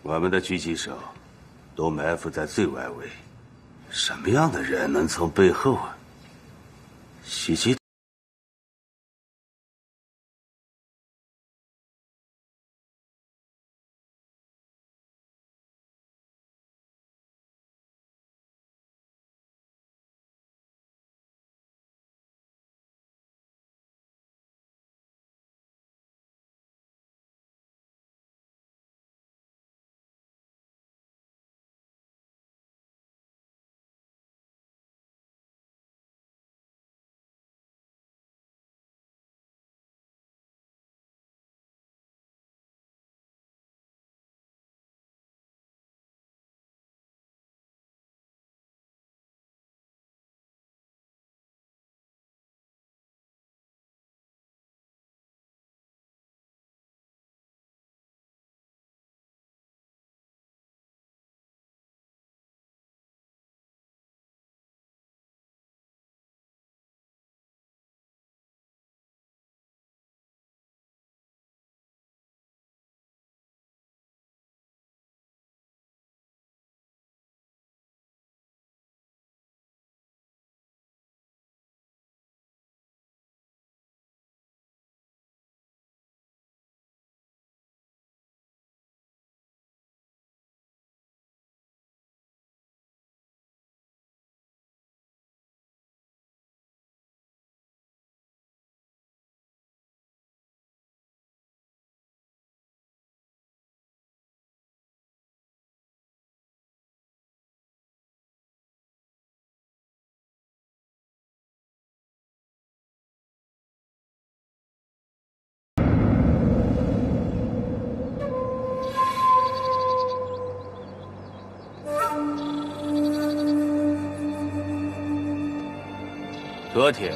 我们的狙击手都埋伏在最外围，什么样的人能从背后袭击？昨天，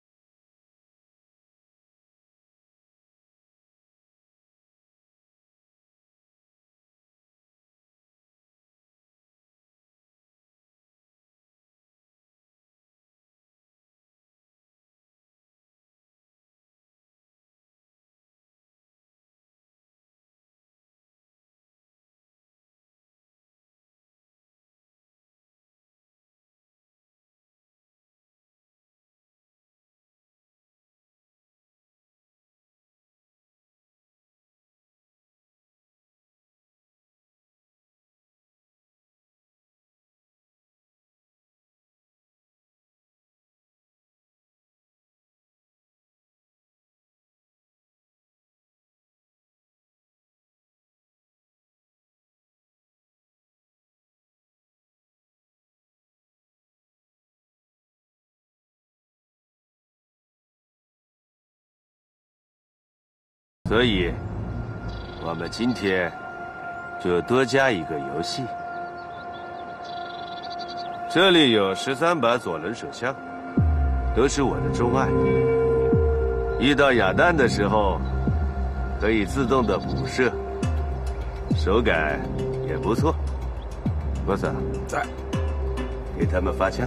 所以，我们今天就多加一个游戏。这里有13把左轮手枪，都是我的钟爱。遇到哑弹的时候，可以自动的补射，手感也不错。波萨在，给他们发枪。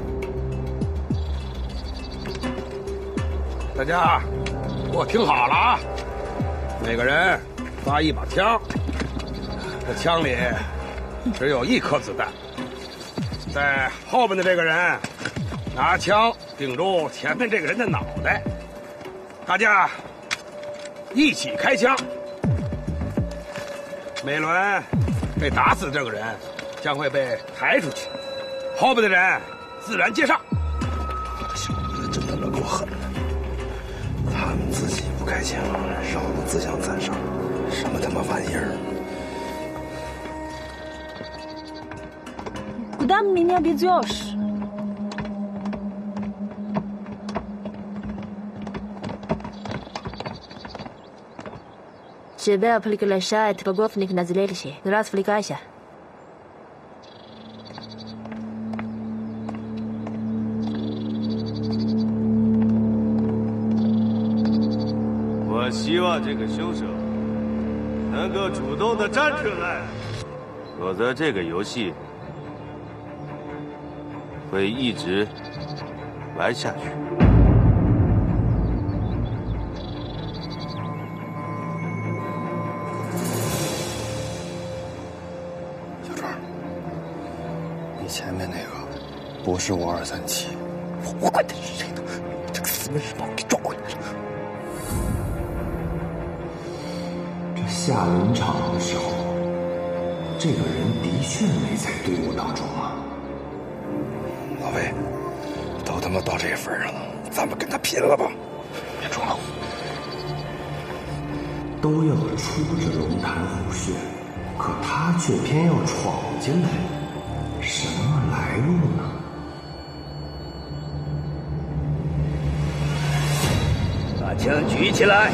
大家，给我听好了啊！每个人发一把枪，这枪里只有1颗子弹。在后面的这个人拿枪顶住前面这个人的脑袋，大家一起开枪。每轮被打死的这个人将会被抬出去，后边的人自然接上。 小子真他妈够狠的！他们自己不开枪，让我们自相残杀，什么他妈玩意儿 ？Куда меня ведешь? Тебя приглашает полковник на зрелище. Развлекайся. 我希望这个凶手能够主动的站出来，否则这个游戏会一直玩下去。 小赵，你前面那个不是我237，我管他是谁呢，这个死文士把我给抓回来了。 这下文场的时候，这个人的确没在队伍当中啊。 老魏，都他妈到这份上了，咱们跟他拼了吧！别装了。 都要出这龙潭虎穴，可他却偏要闯进来，什么来路呢？ 把枪举起来！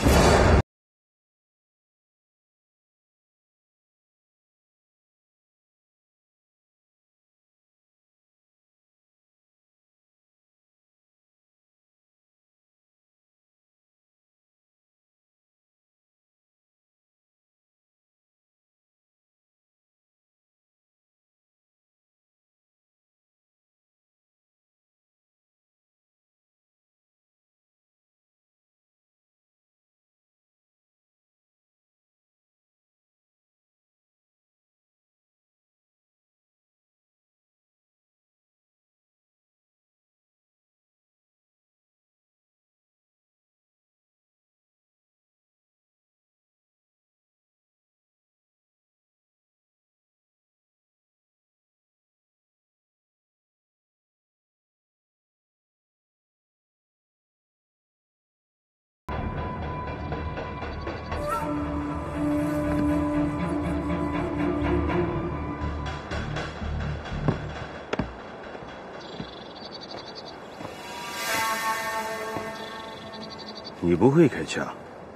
你不会开枪，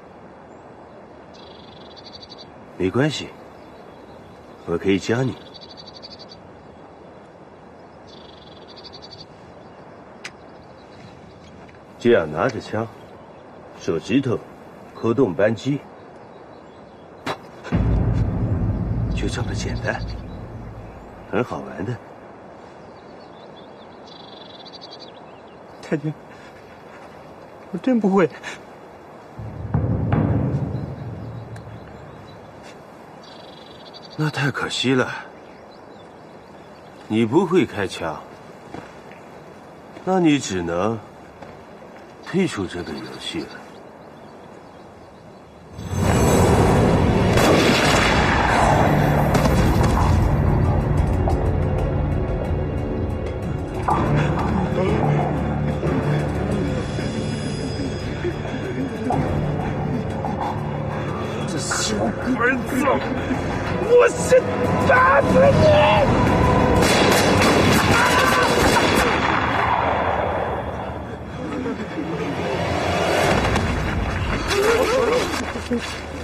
没关系，我可以教你。这样拿着枪，手指头扣动扳机，就这么简单，很好玩的。 太君，我真不会。 那太可惜了，你不会开枪，那你只能退出这个游戏了。 这小鬼子，我先打死你！